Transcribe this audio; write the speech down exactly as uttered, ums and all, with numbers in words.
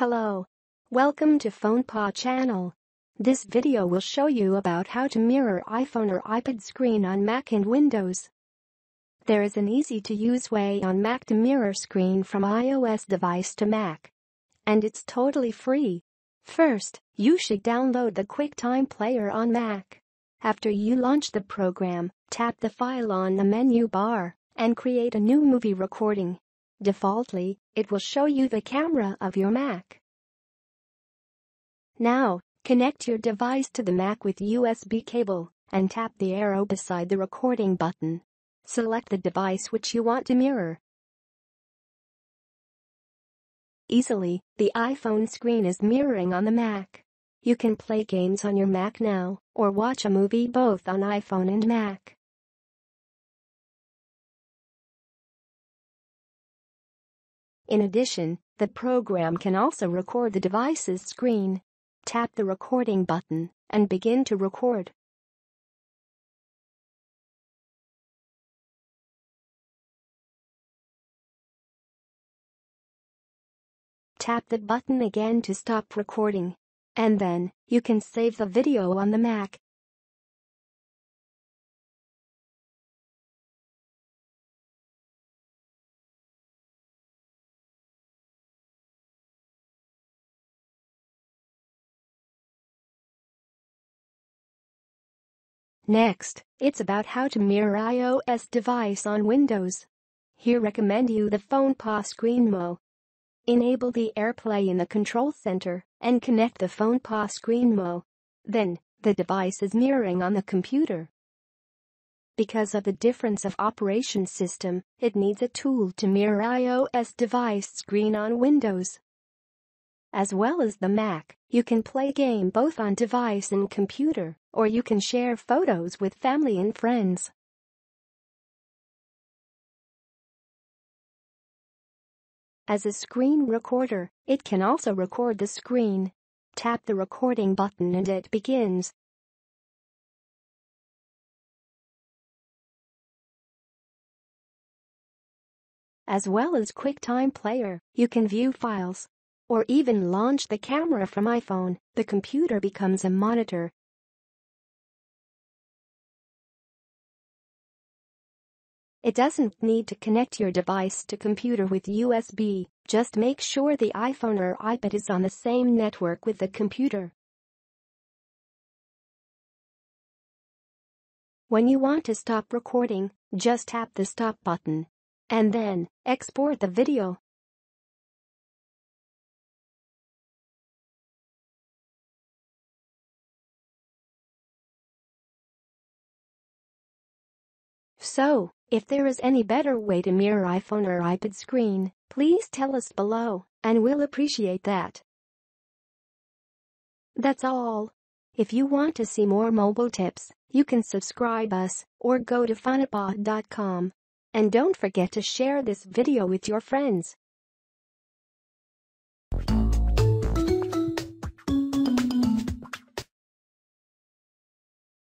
Hello. Welcome to PhonePaw channel. This video will show you about how to mirror iPhone or iPad screen on Mac and Windows. There is an easy-to-use way on Mac to mirror screen from iOS device to Mac. And it's totally free. First, you should download the QuickTime player on Mac. After you launch the program, tap the file on the menu bar and create a new movie recording. Defaultly, it will show you the camera of your Mac. Now, connect your device to the Mac with U S B cable and tap the arrow beside the recording button. Select the device which you want to mirror. Easily, the iPhone screen is mirroring on the Mac. You can play games on your Mac now, or watch a movie both on iPhone and Mac. In addition, the program can also record the device's screen. Tap the recording button and begin to record. Tap the button again to stop recording. And then, you can save the video on the Mac. Next, it's about how to mirror iOS device on Windows. Here recommend you the PhonePaw ScreenMo. Enable the AirPlay in the control center and connect the PhonePaw ScreenMo. Then, the device is mirroring on the computer. Because of the difference of operation system, it needs a tool to mirror iOS device screen on Windows. As well as the Mac, you can play game both on device and computer, or you can share photos with family and friends. As a screen recorder, it can also record the screen. Tap the recording button and it begins. As well as QuickTime player, you can view files or even launch the camera from iPhone. The computer becomes a monitor. It doesn't need to connect your device to computer with U S B, just make sure the iPhone or iPad is on the same network with the computer. When you want to stop recording, just tap the stop button. And then, export the video. So, if there is any better way to mirror iPhone or iPad screen, please tell us below, and we'll appreciate that. That's all. If you want to see more mobile tips, you can subscribe us or go to phonepod dot com. And don't forget to share this video with your friends.